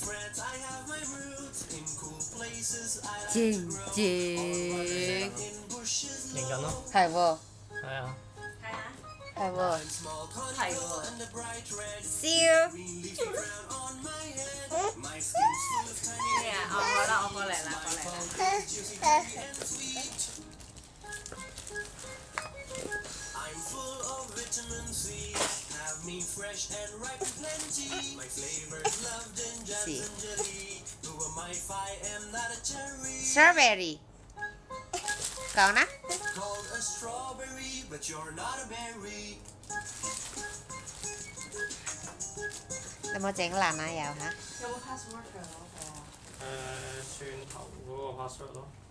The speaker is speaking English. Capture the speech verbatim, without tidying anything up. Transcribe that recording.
正正認緊咯。 係喎， 係啊。 係喎， 係喎。 笑。 咩啊？我好啦，我過嚟啦，過嚟啦。 Strawberry. Còn á? Em có整爛奶油嚇？ 有冇 password 㗎嗰個？ 誒，蒜頭嗰個 password 咯。